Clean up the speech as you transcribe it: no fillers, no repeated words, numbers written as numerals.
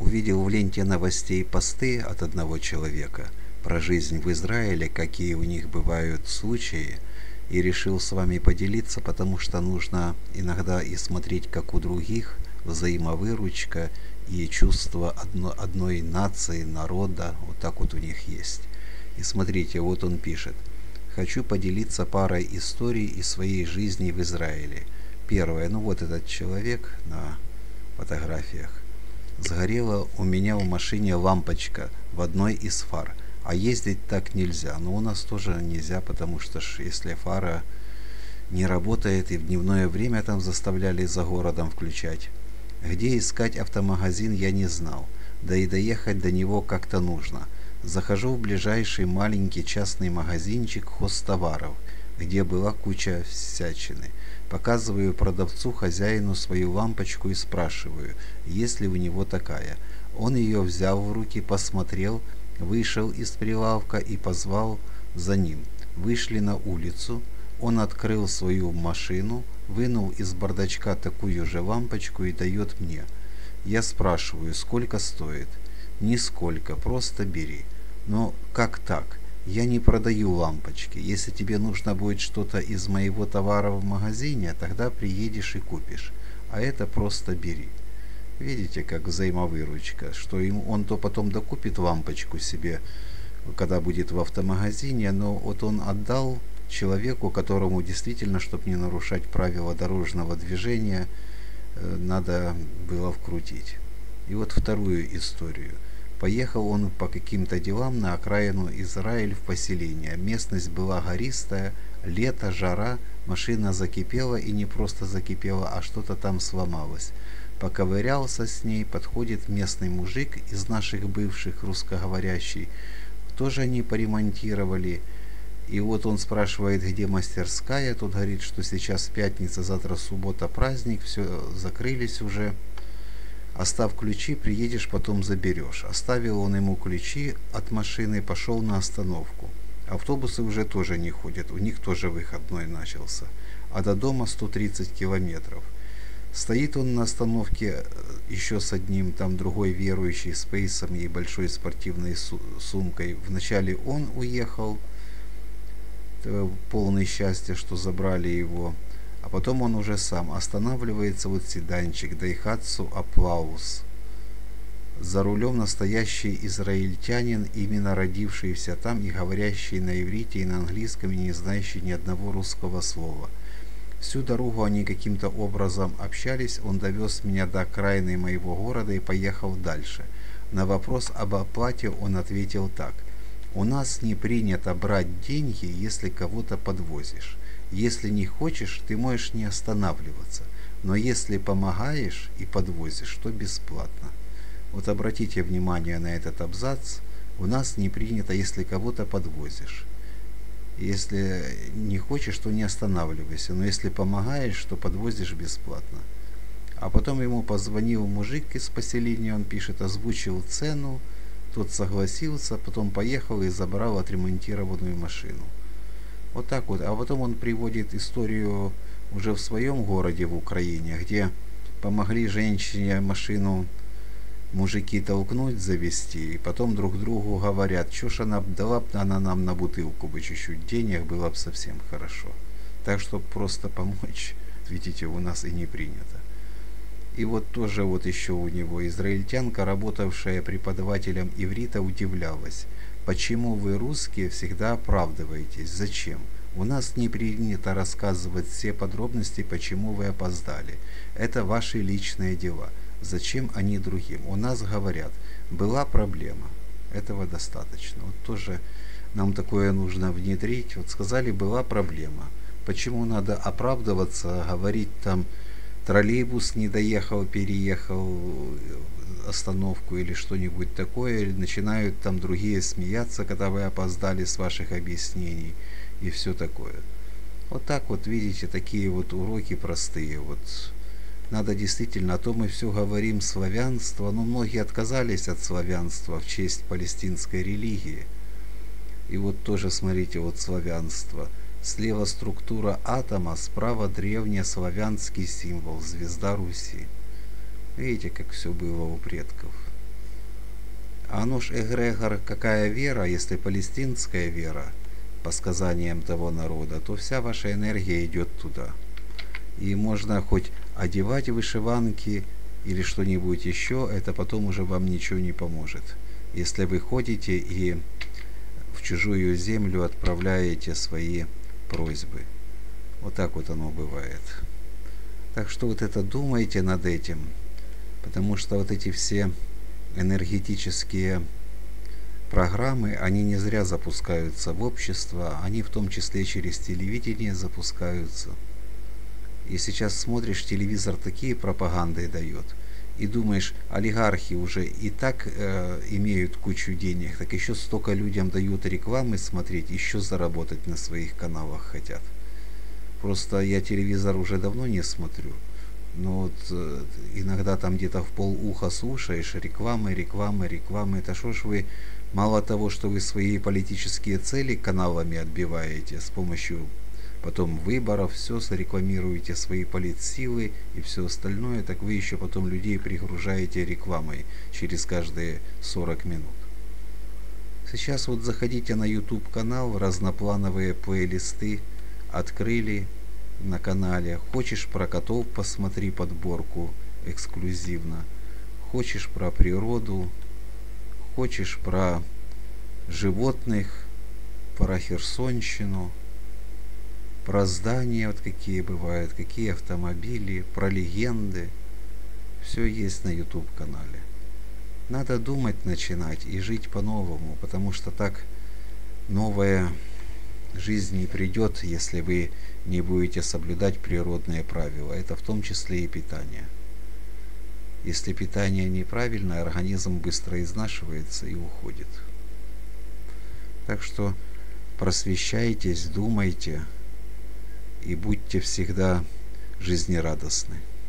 увидел в ленте новостей посты от одного человека про жизнь в Израиле, какие у них бывают случаи, и решил с вами поделиться, потому что нужно иногда и смотреть, как у других, взаимовыручка и чувство одной нации, народа, вот так вот у них есть. И смотрите, вот он пишет. Хочу поделиться парой историй из своей жизни в Израиле. Первое, ну вот этот человек на фотографиях. Сгорела у меня в машине лампочка в одной из фар. А ездить так нельзя. Но у нас тоже нельзя, потому что если фара не работает и в дневное время там заставляли за городом включать. Где искать автомагазин я не знал. Да и доехать до него как-то нужно. Захожу в ближайший маленький частный магазинчик хозтоваров, где была куча всячины. Показываю продавцу, хозяину свою лампочку и спрашиваю, есть ли у него такая. Он ее взял в руки, посмотрел, вышел из прилавка и позвал за ним. Вышли на улицу, он открыл свою машину, вынул из бардачка такую же лампочку и дает мне. Я спрашиваю, сколько стоит? Нисколько, просто бери. Но как так? Я не продаю лампочки. Если тебе нужно будет что-то из моего товара в магазине, тогда приедешь и купишь. А это просто бери. Видите, как взаимовыручка, что он то потом докупит лампочку себе, когда будет в автомагазине, но вот он отдал человеку, которому действительно, чтобы не нарушать правила дорожного движения, надо было вкрутить. И вот вторую историю. Поехал он по каким-то делам на окраину Израиль в поселение. Местность была гористая, лето, жара, машина закипела, и не просто закипела, а что-то там сломалось. Поковырялся с ней, подходит местный мужик из наших бывших, русскоговорящий. Тоже они поремонтировали. И вот он спрашивает, где мастерская. Тут говорит, что сейчас пятница, завтра суббота, праздник, все, закрылись уже. Оставь ключи, приедешь, потом заберешь. Оставил он ему ключи от машины, пошел на остановку. Автобусы уже тоже не ходят, у них тоже выходной начался. А до дома 130 километров. Стоит он на остановке еще с одним, там другой верующий, с пейсом и большой спортивной сумкой. Вначале он уехал, полный счастья, что забрали его. А потом он уже сам останавливается, вот седанчик, Daihatsu Aplaus. За рулем настоящий израильтянин, именно родившийся там и говорящий на иврите и на английском, и не знающий ни одного русского слова. Всю дорогу они каким-то образом общались, он довез меня до окраины моего города и поехал дальше. На вопрос об оплате он ответил так. У нас не принято брать деньги, если кого-то подвозишь. Если не хочешь, ты можешь не останавливаться. Но если помогаешь и подвозишь, то бесплатно. Вот обратите внимание на этот абзац. У нас не принято, если кого-то подвозишь. Если не хочешь, то не останавливайся. Но если помогаешь, то подвозишь бесплатно. А потом ему позвонил мужик из поселения, он пишет, озвучил цену. Тот согласился, потом поехал и забрал отремонтированную машину. Вот так вот. А потом он приводит историю уже в своем городе в Украине, где помогли женщине машину мужики толкнуть, завести, и потом друг другу говорят, что ж она дала бы она нам на бутылку бы чуть-чуть денег, было бы совсем хорошо. Так что просто помочь, видите, у нас и не принято. И вот тоже вот еще у него израильтянка, работавшая преподавателем иврита, удивлялась. Почему вы, русские, всегда оправдываетесь? Зачем? У нас не принято рассказывать все подробности, почему вы опоздали. Это ваши личные дела. Зачем они другим? У нас говорят, была проблема. Этого достаточно. Вот тоже нам такое нужно внедрить. Вот сказали, была проблема. Почему надо оправдываться, говорить там, троллейбус не доехал, переехал остановку или что-нибудь такое, или начинают там другие смеяться, когда вы опоздали с ваших объяснений и все такое. Вот так вот, видите, такие вот уроки простые. Вот надо действительно, а то мы все говорим славянство, но многие отказались от славянства в честь палестинской религии. И вот тоже, смотрите, вот славянство. Слева структура атома, справа древнеславянский символ, звезда Руси. Видите, как все было у предков. А ну ж эгрегор, какая вера, если палестинская вера, по сказаниям того народа, то вся ваша энергия идет туда. И можно хоть одевать вышиванки или что-нибудь еще, это потом уже вам ничего не поможет. Если вы ходите и в чужую землю отправляете свои просьбы. Вот так вот оно бывает. Так что вот это думайте над этим, потому что вот эти все энергетические программы, они не зря запускаются в общество, они в том числе через телевидение запускаются. И сейчас смотришь, телевизор такие пропаганды дает, и думаешь, олигархи уже и так имеют кучу денег, так еще столько людям дают рекламы смотреть, еще заработать на своих каналах хотят. Просто я телевизор уже давно не смотрю, но вот иногда там где-то в полуха слушаешь рекламы. Это что ж вы, мало того, что вы свои политические цели каналами отбиваете с помощью потом выборов, все рекламируете свои политсилы и все остальное, так вы еще потом людей пригружаете рекламой через каждые 40 минут. Сейчас вот заходите на YouTube канал, разноплановые плейлисты открыли на канале. Хочешь про котов, посмотри подборку эксклюзивно. Хочешь про природу, хочешь про животных, про Херсонщину, про здания, вот какие бывают, какие автомобили, про легенды. Все есть на YouTube канале. Надо думать начинать и жить по-новому, потому что так новая жизнь не придет, если вы не будете соблюдать природные правила. Это в том числе и питание. Если питание неправильное, организм быстро изнашивается и уходит. Так что просвещайтесь, думайте и будьте всегда жизнерадостны.